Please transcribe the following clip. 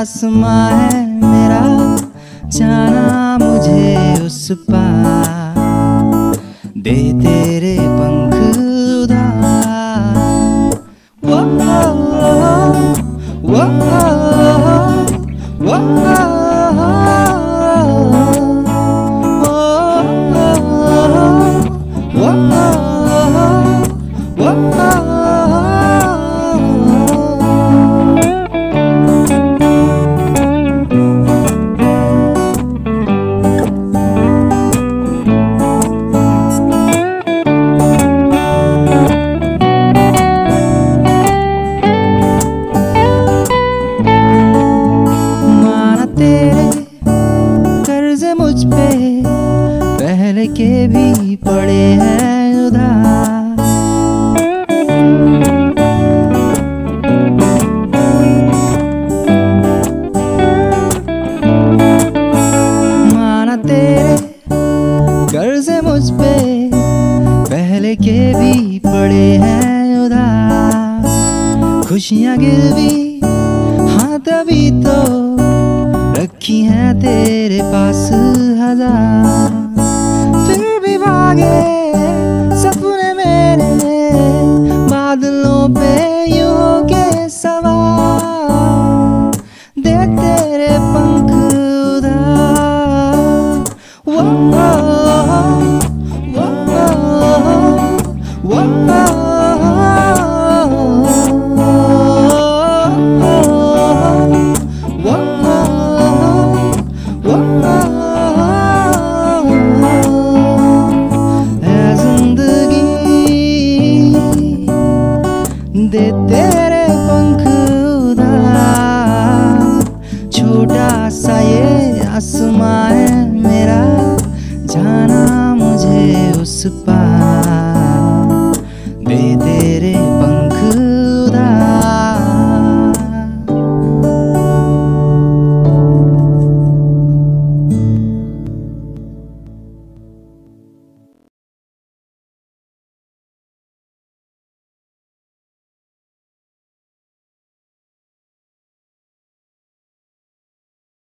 आसमां है मेरा, जाना मुझे उस पार, दे तेरे पंख उधार। वो वो वो मुझ पे पहले के भी पड़े हैं उधार। माना तेरे कर्जे मुझ पे पहले के भी पड़े हैं उधार। खुशियां गिरवी हाँ तभी तो रखी हैं तेरे पास हजार, फिर भी भागे सपने मेरे बादलों पे यूं के सवार, दे तेरे पंख उधार। वो वो दे तेरे पंख उधार। छोटा सा ये आसमां है मेरा, जाना मुझे उस पार।